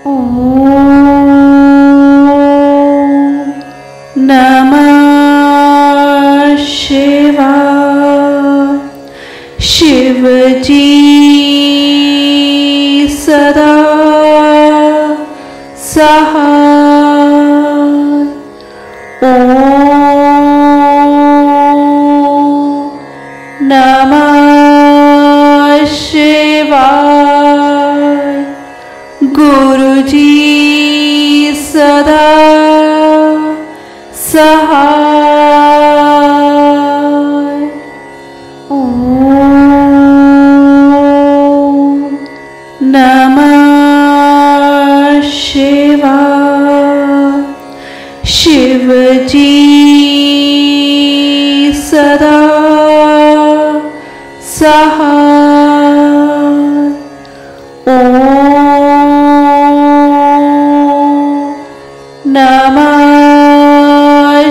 ॐ नमः शिवाय। शिवजी सदा सहाय। ॐ नमः शिवाय। गुरुजी सदा सहाय। ॐ नमः शिवाय। शिवजी सदा सहाय। ॐ नमः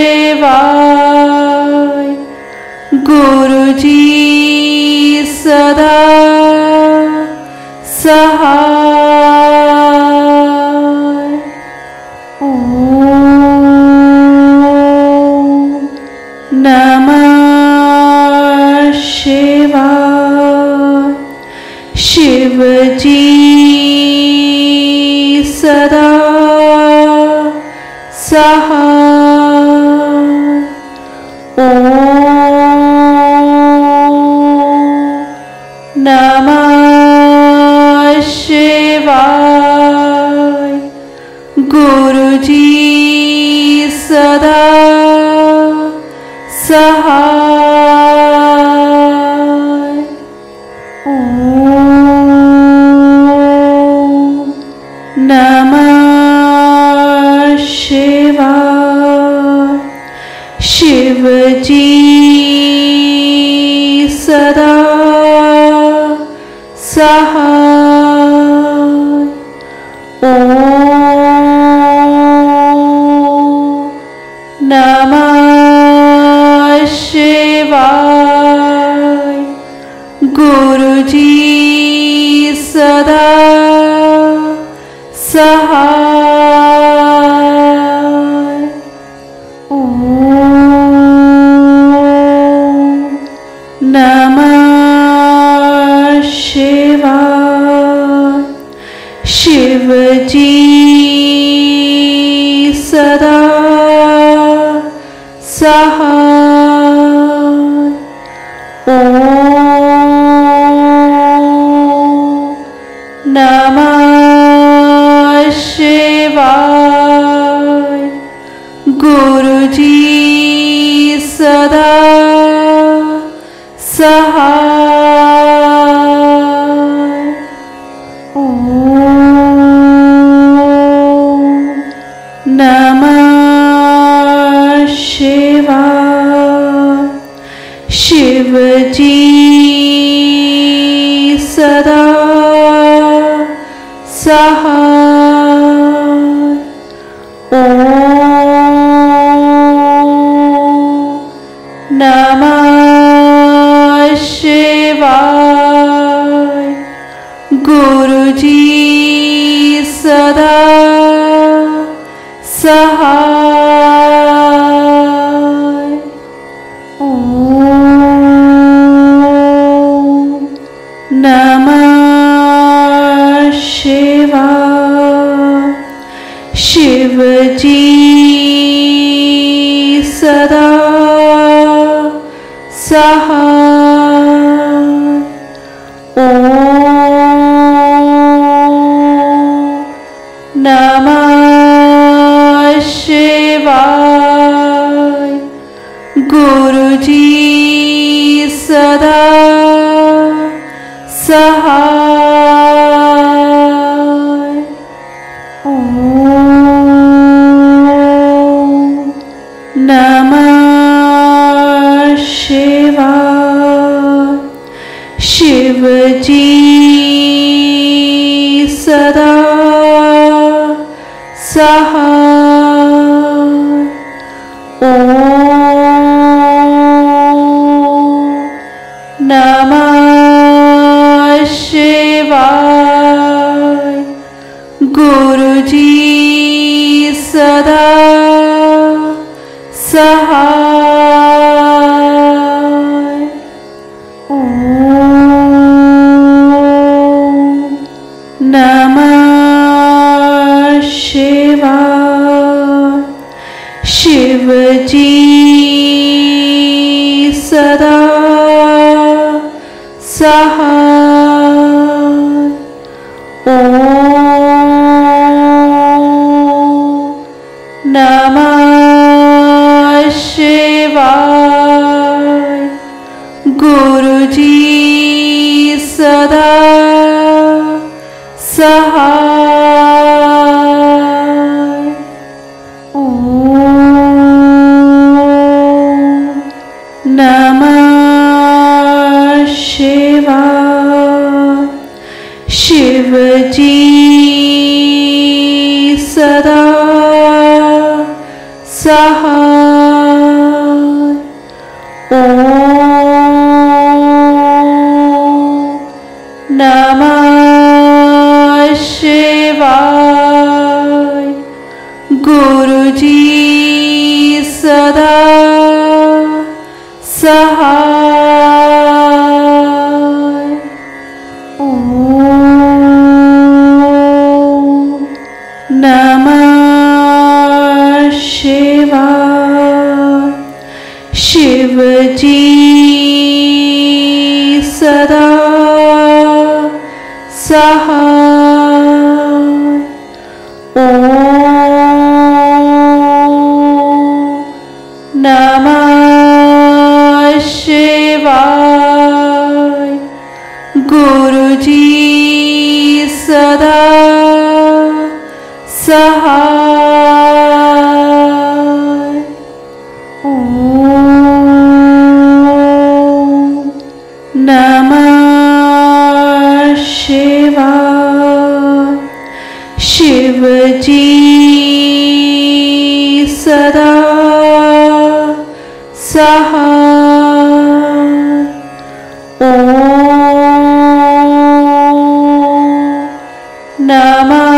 शिवाय। गुरुजी सदा सहाय। ॐ नमः शिवाय। शिवजी सदा सहाय। ॐ नमः शिवाय। गुरुजी सदा सहाय। ॐ नमः शिवाय। शिवजी सदा सहाय। ॐ नमः शिवाय। गुरुजी सदा सहाय। ॐ नमः शिवाय। शिवजी सदा सहाय। ॐ नमः शिवाय। गुरुजी सदा सहाय। ॐ नमः शिवाय। शिवजी सदा सहाय। ॐ नमः शिवाय। गुरुजी सदा सहाय। ॐ नमः शिवाय। शिवजी सदा सहाय। ॐ नमः शिवाय। गुरुजी सदा सहाय। ॐ नमः शिवाय। शिवजी सदा सहाय। ॐ नमः शिवाय। सदा सहाय। ओम नमः शिवाय। शिव जी सदा सहाय। ओम नमः शिवाय। गुरु जी सदा सहाय। ओम नमः शिवाय। शिव जी सदा सहाय। ओम नमः शिवाय। गुरु जी सदा सहाय। ओम नमः शिवाय। शिव जी सदा सहाय। ओम नमः शिवाय। गुरु जी सदा सहाय। ओम नमः शिवाय। शिव जी सदा सहाय। ओम नमः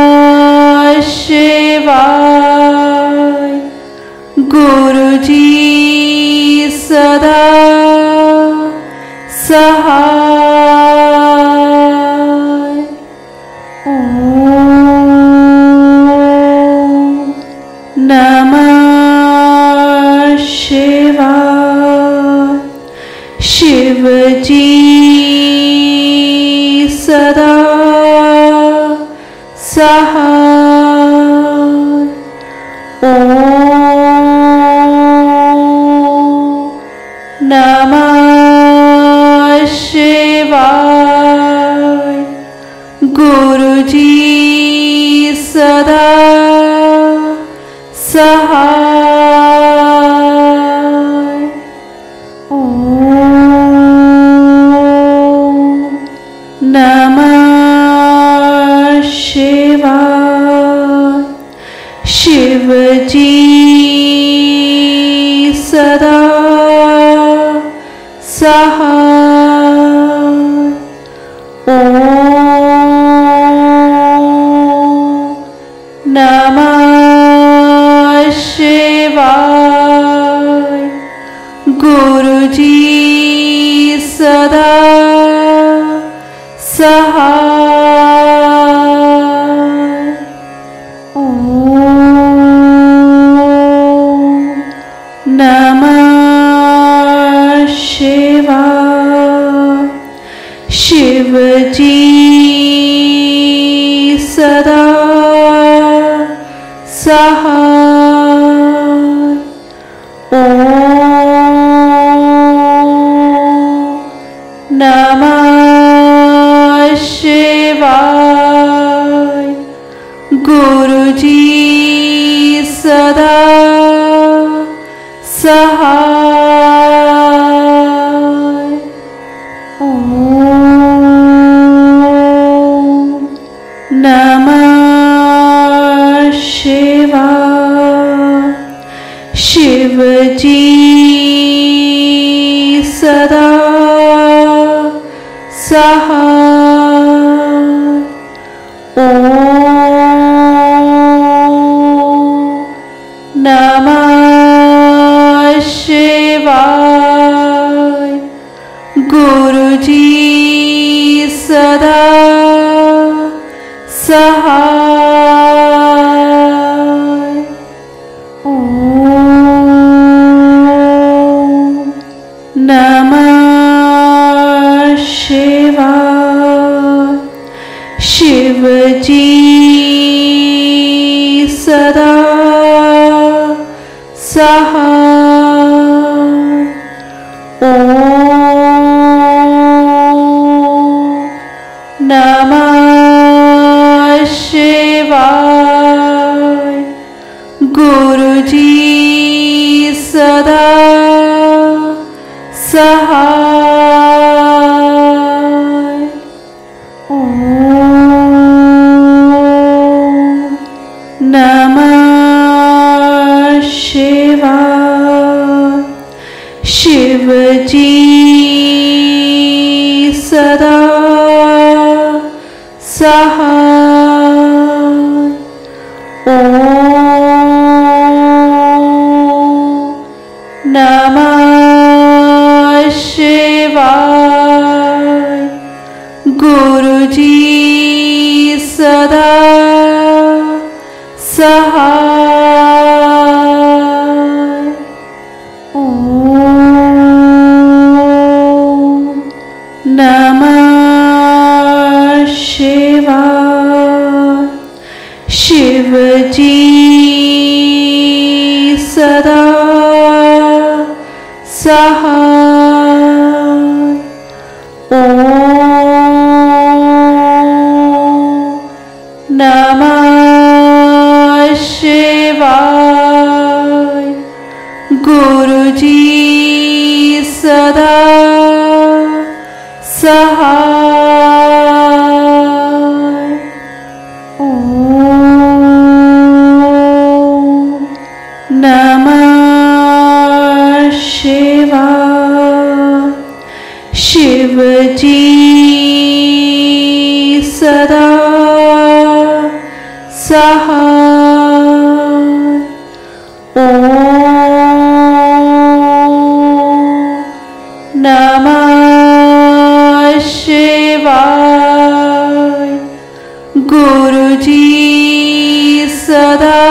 शिवाय। गुरु जी सदा सहाय। ओम नमः शिवाय। शिव जी सदा सहाय। ओम नमः शिवाय। गुरु जी सदा सहाय। ओम नमः शिवाय। शिव जी सदा सहाय। ओम नमः शिवाय। गुरु जी सदा सहाय। ओम नमः शिवाय। शिव जी सदा सहाय। ओम नमः शिवाय। गुरु जी सदा सहाय। ओम नमः शिवाय। शिव जी सदा सहाय। ओम सहाय। ओम नमः शिवाय। शिव जी सदा सहाय। ओम नमः शिवाय। गुरु जी सदा सहाय। ओम नमः शिवाय। शिव जी सदा सहाय। ओम नमः शिवाय। गुरु जी सदा सहाय। ओम नमः शिवाय। शिव जी सदा सहाय। ओम नमः शिवाय। गुरु जी सदा सहाय। ओम नमः शिवाय। शिव जी सदा सहाय। ओम नमः शिवाय। गुरु जी सदा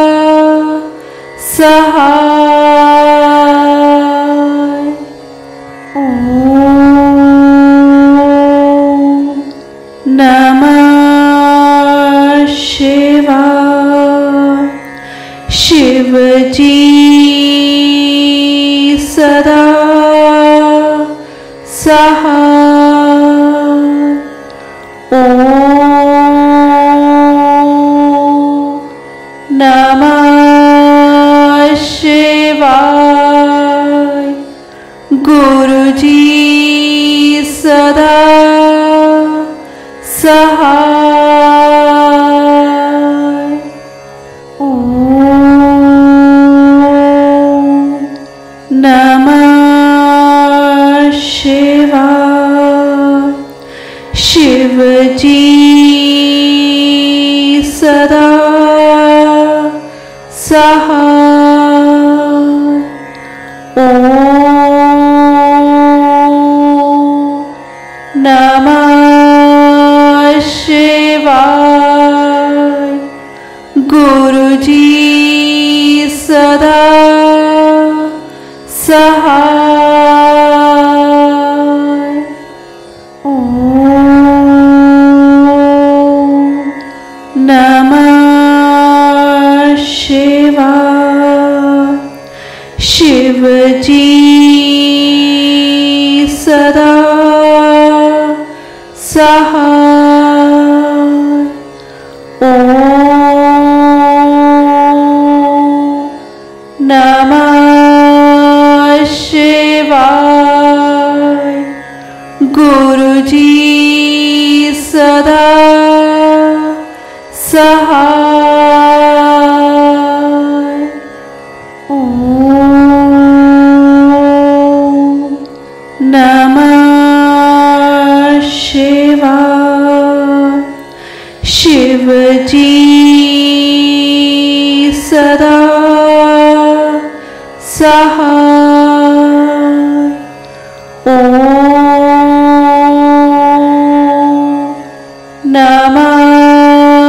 सहाय। ओम नमः शिवाय। शिव जी सदा सहाय। ओम नमः शिवाय। गुरु जी सदा सहाय। ओम नमः शिवाय। शिव जी सदा सहाय। ओम नमः शिवाय। गुरु जी सदा सहाय। ओम नमः शिवाय। शिव जी सदा सहाय। ओम नमः शिवाय। गुरु जी सदा सहाय। ओम नमः शिवाय। शिव जी सदा सहाय। ओम नमः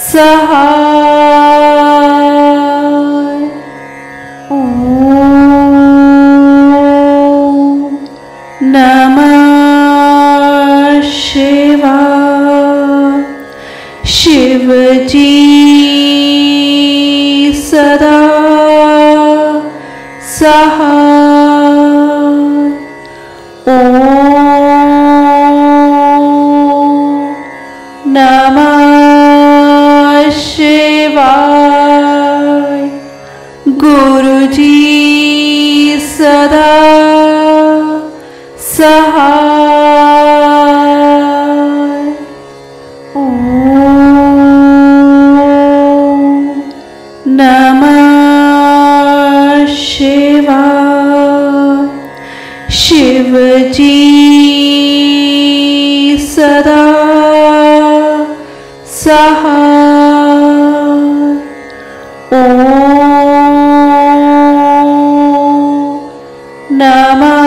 सहाय। ओम नमः शिवाय। शिव जी सदा सहाय। ओम नमः शिवाय। गुरु जी सदा सहाय। ओम नमः शिवाय। शिव जी सदा सहाय। ओम नमः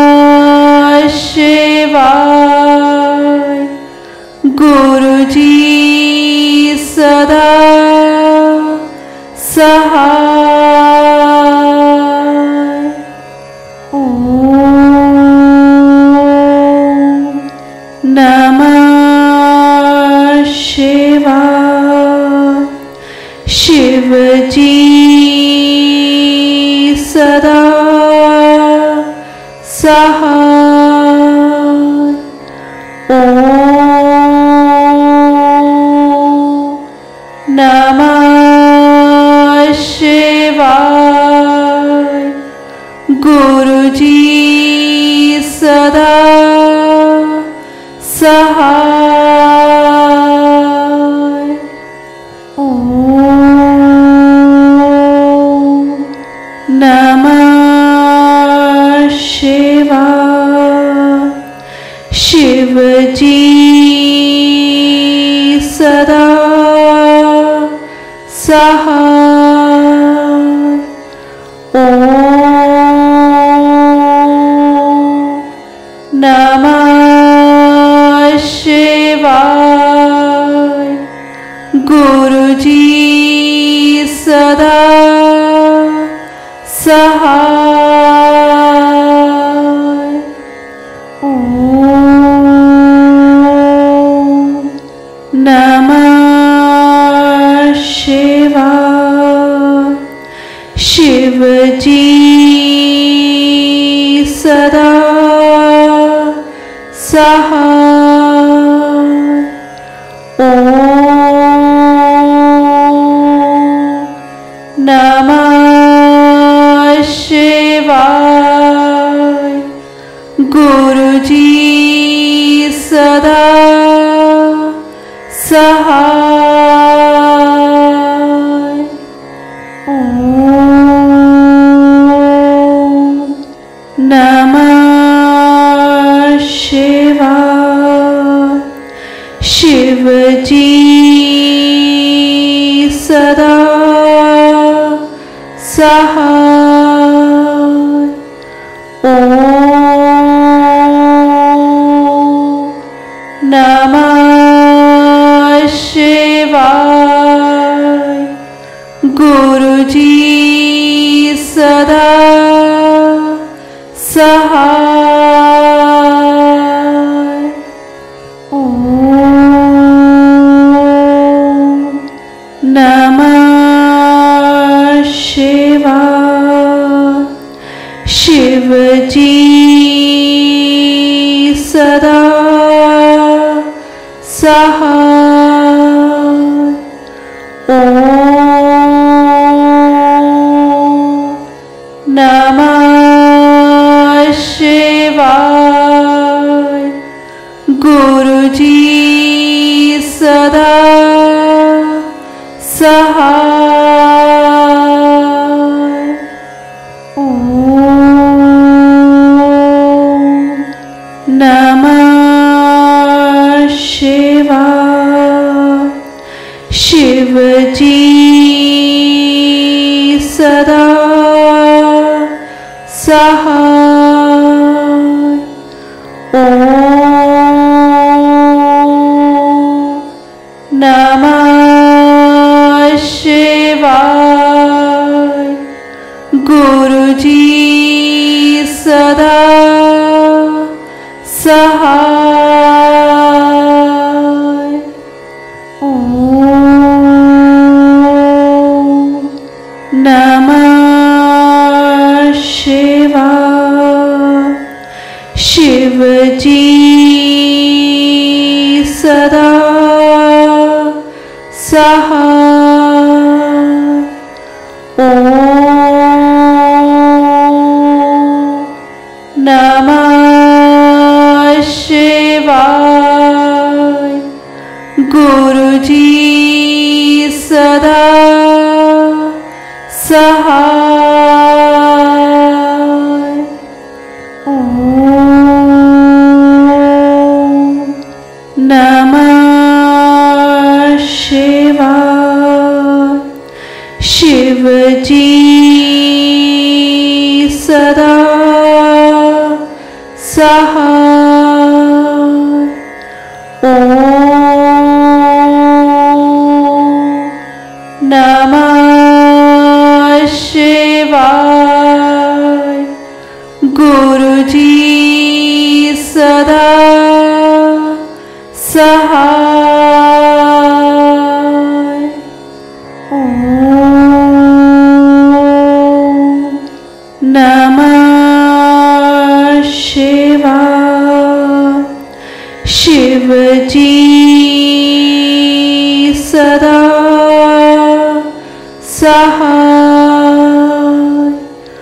शिवाय। गुरु जी सदा सहाय। ओम नमः शिवाय। शिव जी सदा सहाय। ओम नमः शिवाय। गुरु जी सदा सहाय। ओम नमः शिवाय। शिव जी सदा सहाय। ओम नमः शिवाय। गुरु जी सदा सहाय। ओम नमः शिवाय। शिव जी सदा सहाय। ओम नमः शिवाय। गुरु जी सदा सहाय। ओम नमः शिवाय। शिव जी सदा सहाय। ओम नमः शिवाय। गुरु जी सदा सहाय। ओम नमः शिवाय। शिव जी सदा सहाय। ओम नमः शिवाय। गुरु जी सदा सहाय। ओम नमः शिवाय। शिव जी सदा सहाय। ओम नमः शिवाय। गुरु जी सदा सहाय। ओम नमः शिवाय। शिव जी सदा सहाय। ओम नमः शिवाय। गुरु जी सदा सहाय। ओम नमः शिवाय। शिव जी सदा सहाय। ओम नमः शिवाय। गुरु जी सदा सहाय। ओम नमः शिवाय। शिव जी सदा सहाय।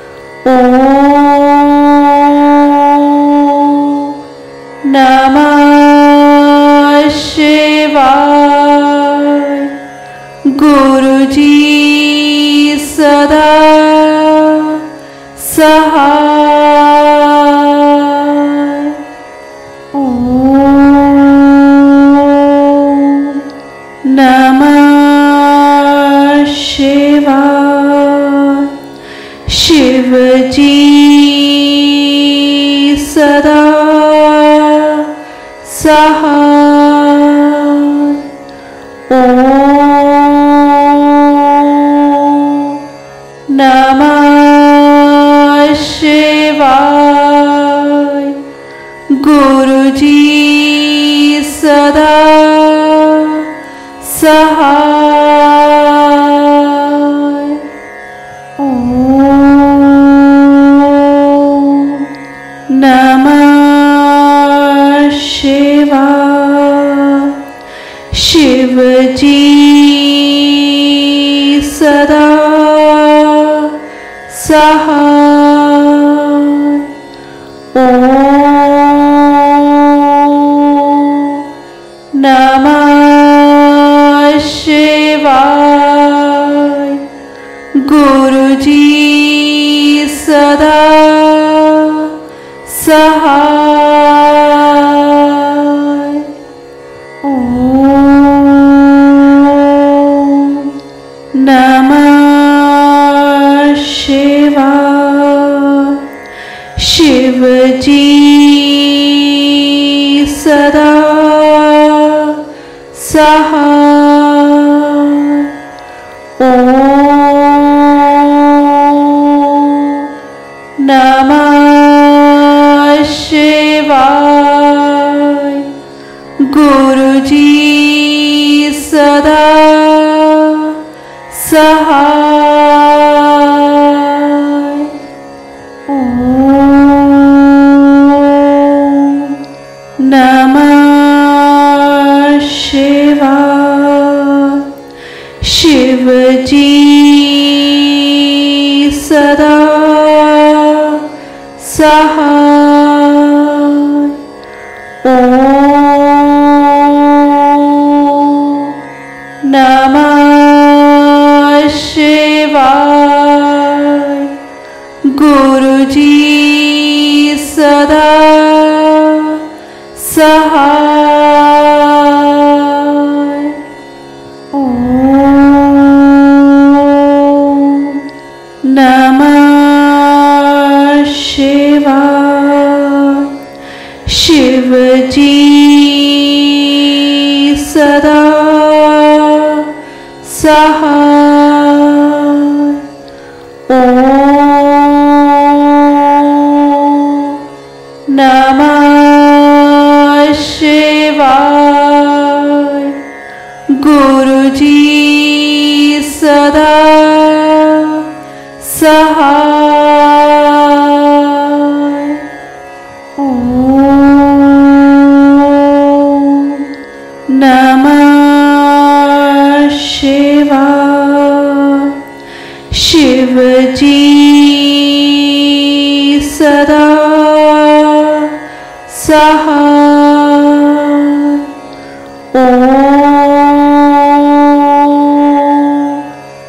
ओम नमः शिवाय। गुरु जी सदा सहाय। ओम नमः शिवाय। शिव जी सदा सहाय। ओम नमः शिवाय। गुरु जी सदा सहाय। ओम नमः शिवाय। शिव जी सदा सहाय। ओम नमः शिवाय। गुरु जी सदा सहाय। ओम नमः शिवाय। शिव जी सदा सहाय। ओम नमः शिवाय। गुरु जी सदा सहाय। ओम नमः शिवाय। शिव जी सदा सहाय। ओम नमः शिवाय। गुरु जी सदा सहाय। ओम नमः शिवाय। शिव जी सदा सहाय। ओम नमः शिवाय। गुरुजी सदा सहाय। ओम नमः शिवाय। शिवजी सदा सहाय। ओम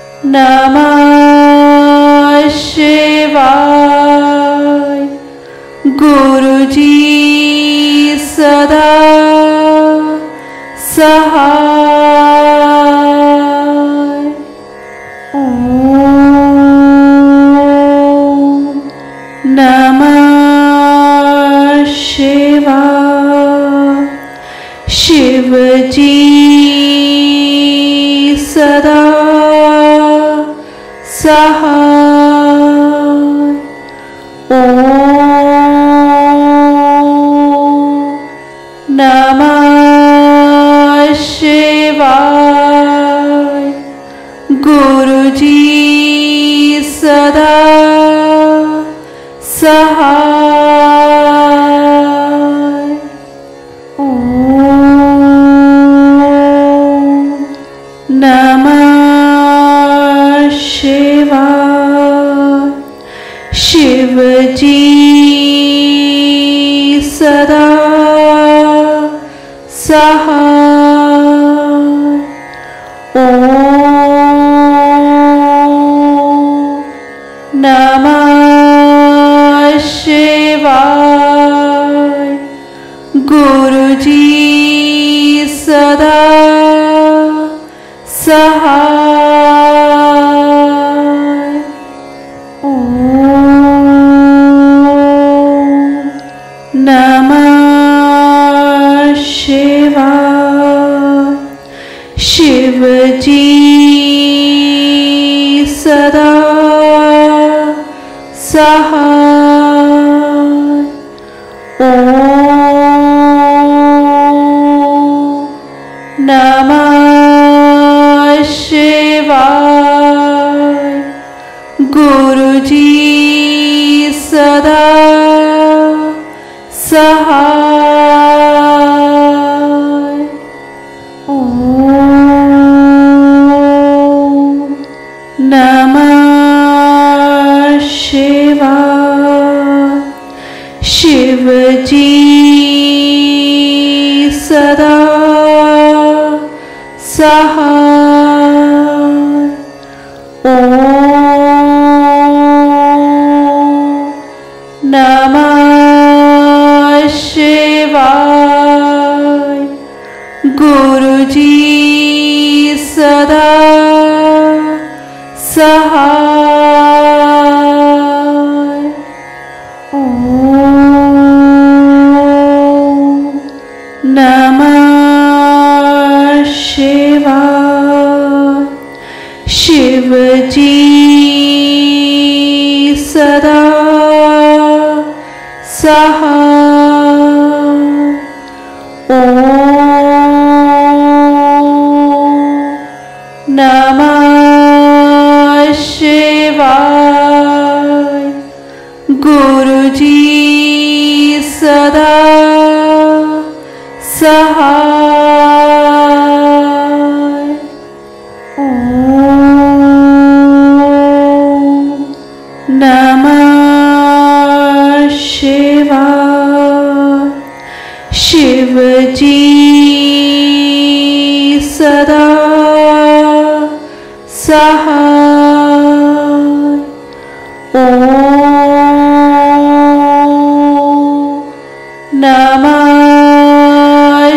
नमः शिवाय। गुरुजी सदा सहाय। ओम नमः शिवाय। शिवजी सदा सहाय। ओम नमः शिवाय। गुरुजी सदा सहाय। ओम नमः शिवाय। शिवजी सदा सहाय। ओम नमः शिवाय। गुरुजी सदा सहाय। ओम नमः शिवाय। शिवजी सदा सहाय। ओम नमः शिवाय। गुरुजी सदा सहाय। ओम नमः शिवाय। शिवजी सदा सहाय। ओम नमः शिवाय। गुरुजी सदा सहाय। ओम नमः शिवाय। शिवजी सदा सहाय। ओम नमः शिवाय। गुरुजी सदा सहाय। ओम नमः शिवाय। शिवजी सदा सहाय। ओम नमः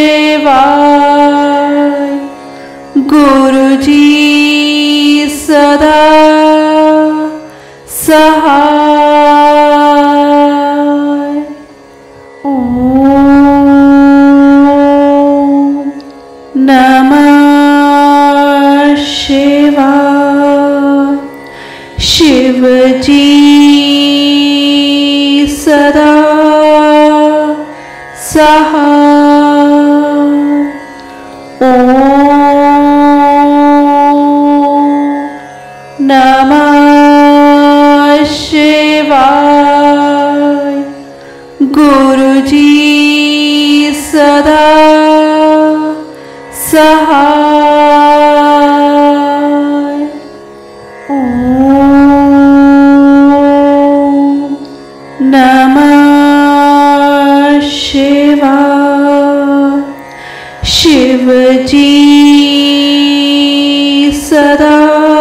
शिवाय। गुरुजी सदा सहाय। ओम नमः सहाय। ओम नमः शिवाय। गुरुजी सदा सहाय। ओम नमः शिवाय। शिवजी सदा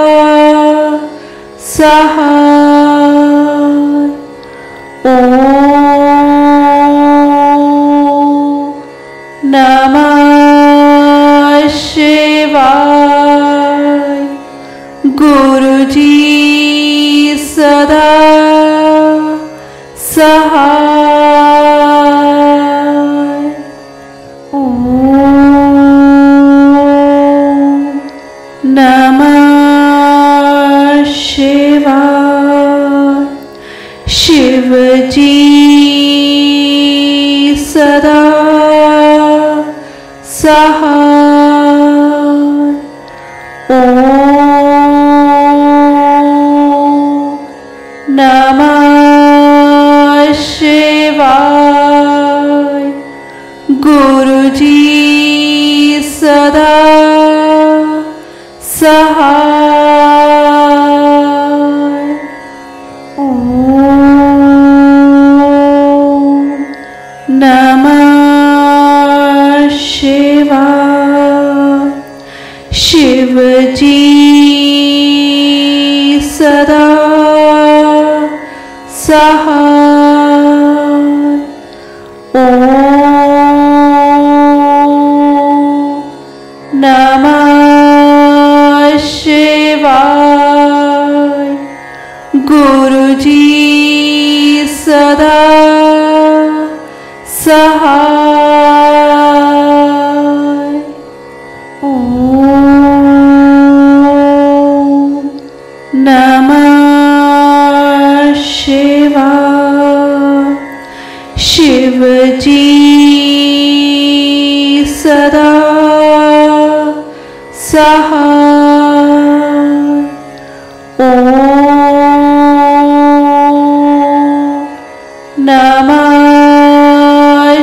सहाय। ओम नमः शिवाय। गुरुजी सदा सहाय। ओम नमः शिवाय। शिवजी सदा सहाय। ओम नमः शिवाय। गुरुजी सदा सहाय। ओम नमः शिवाय। शिवजी सदा सहाय। ओम नमः शिवाय। गुरुजी सदा सहाय। ओम नमः शिवाय। शिवजी सदा सहाय। ओम नमः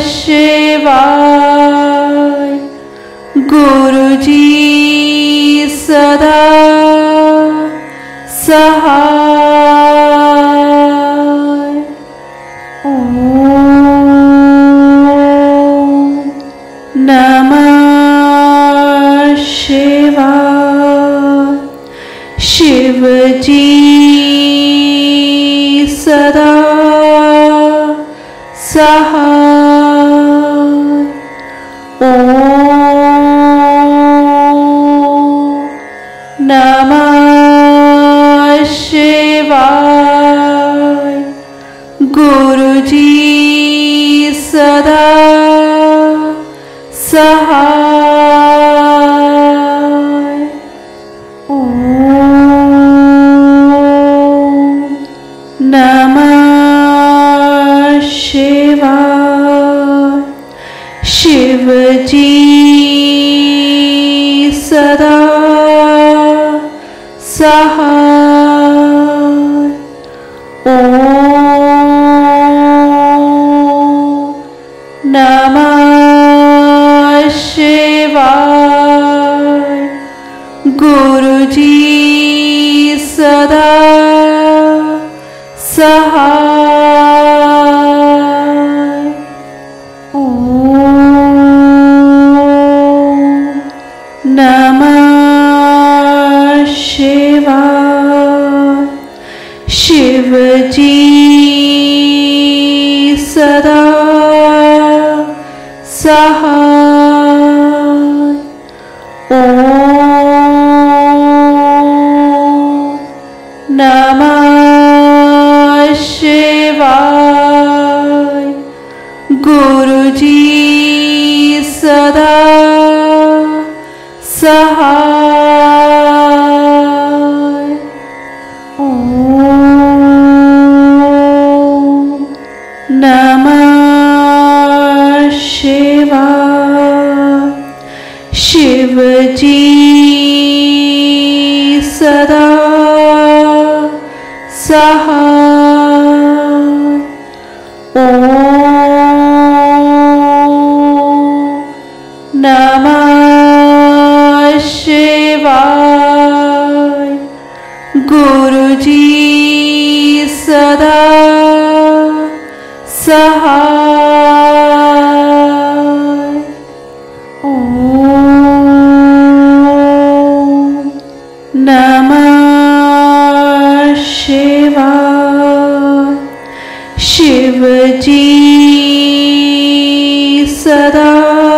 शिवाय। गुरुजी सदा सहाय। ओम नमः शिवाय। शिवजी सदा सहाय। ओम नमः शिवाय। गुरुजी सदा सहाय। ओम नमः शिवाय। शिवजी सदा सहाय। ओम नमः शिवाय। गुरुजी सदा सहाय। ओम नमः शिवाय। शिवजी सदा सहाय। ओम नमः शिवाय। गुरुजी सदा सहाय। ओम नमः सदा सहाय। ओम नमः शिवाय। गुरुजी सदा सहाय। ओम नमः शिवाय। शिवजी सदा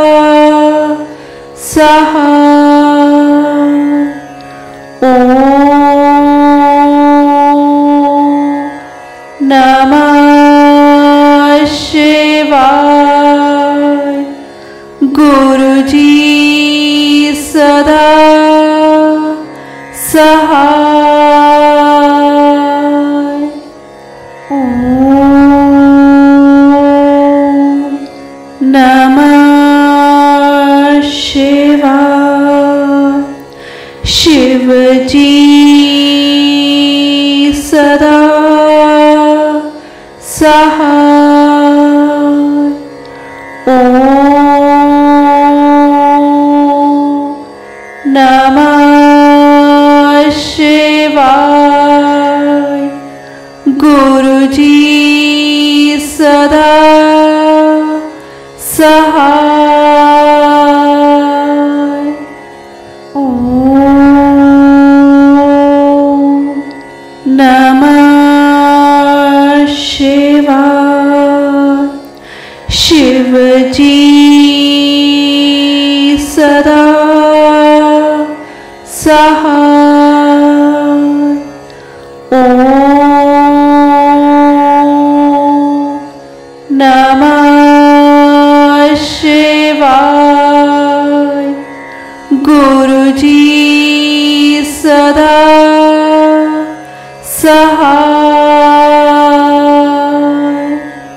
सहाय। ओम नमः शिवाय। गुरुजी सदा सहाय। ओम नमः शिवाय। शिवजी सदा सहाय। ओम नमः शिवाय। गुरुजी सदा सहाय। ओम नमः शिवाय। शिवजी सदा सहाय। ओम नमः शिवाय। गुरुजी सदा सहाय।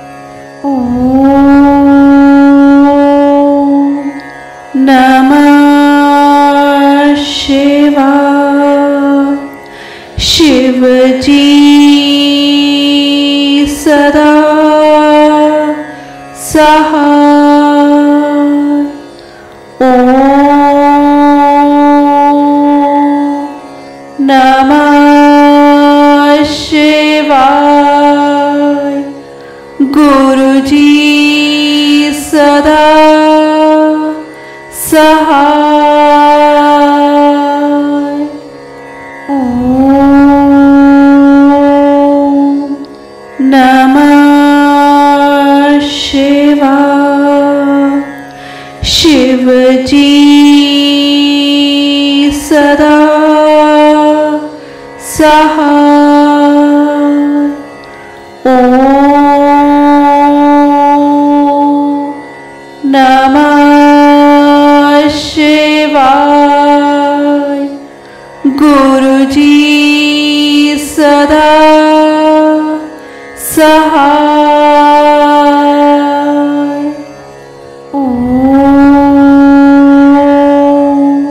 ओम नमः शिवाय। शिवजी सदा सहाय। ओम नमः शिवाय। गुरुजी सदा सहाय। ओम नमः शिवाय। शिवजी सदा सहाय। ओम नमः शिवाय। गुरुजी सदा सहाय। ओम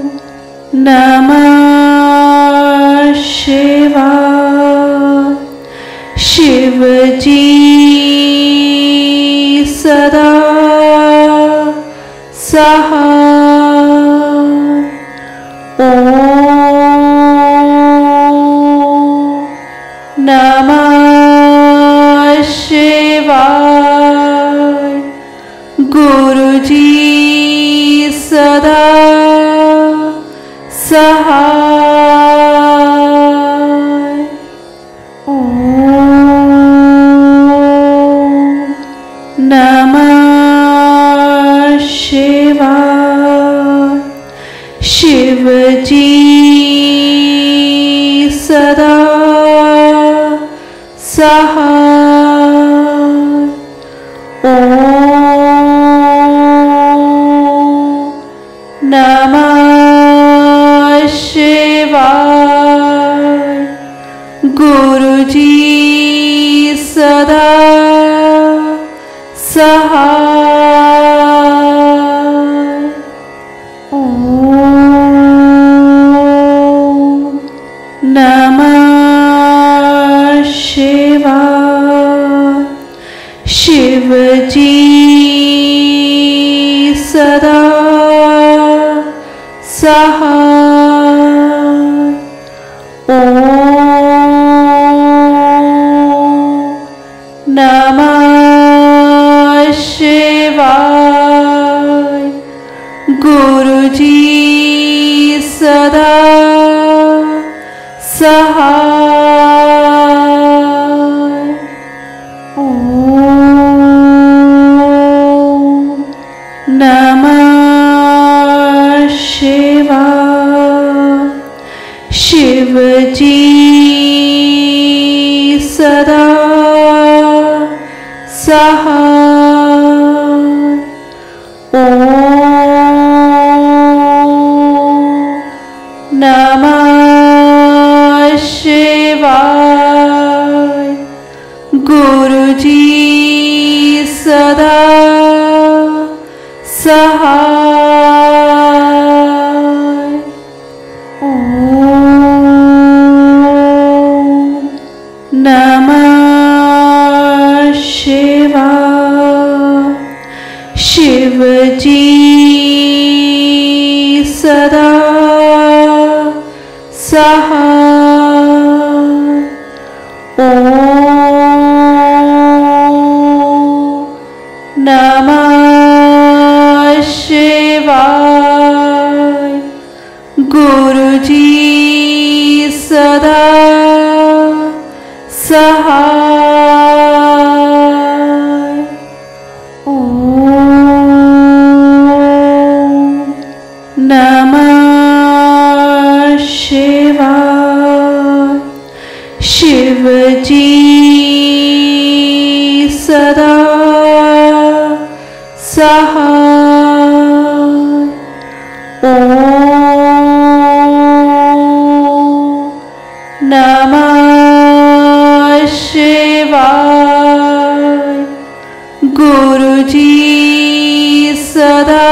नमः शिवाय। शिवजी सदा सहाय। ओम नमः शिवाय। गुरुजी सदा सहाय। ओम नमः शिवाय। शिवजी सदा सहाय। ओम नमः शिवाय। गुरुजी सदा सहाय। ओम सहाय। ओम नमः शिवाय। गुरुजी सदा सहाय। ओम नमः शिवाय। शिवजी सदा सहाय। ओम नमः शिवाय। गुरुजी सदा सहाय। ओम नमः शिवाय। शिवजी सदा सहाय। ओम नमः शिवाय। गुरुजी सदा सहाय। ओम नमः शिवाय। शिवजी सदा सहाय। ओम नमः शिवाय। गुरुजी सदा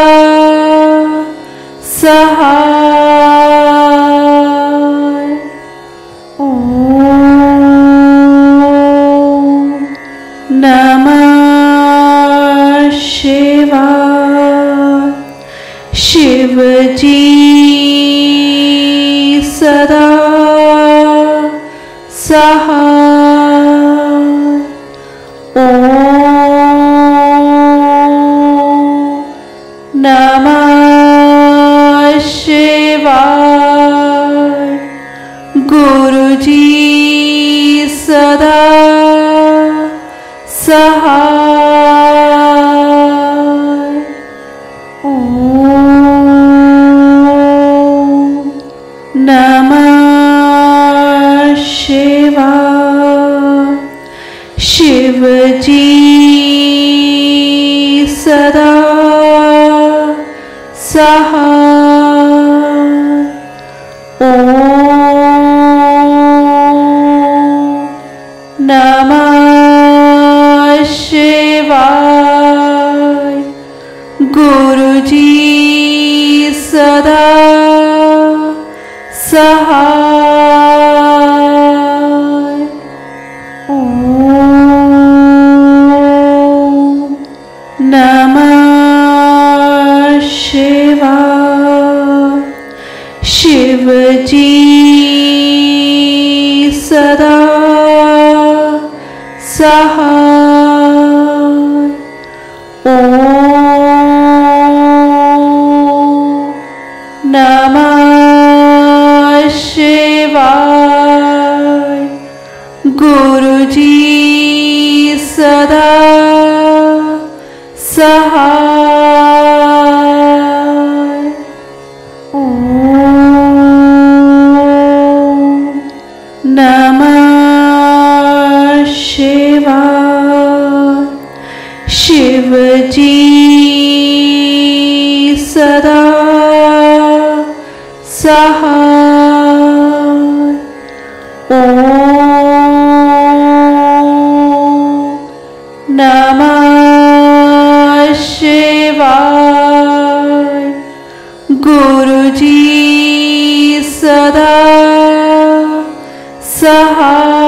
सहाय। ओम नमः शिवाय। शिवजी सदा सहाय। ओम नमः शिवाय। गुरुजी सदा सहाय। ओम नमः शिवाय। शिवजी सदा सहाय। ओम नमः शिवाय। गुरुजी सदा सहाय। ओम नमः शिवाय। शिवजी सदा सहाय। ओम नमः शिवाय। गुरुजी सदा सहाय। ओम नमः शिवाय। शिवजी सदा सहाय। ओम नमः शिवाय। गुरुजी सदा सहाय।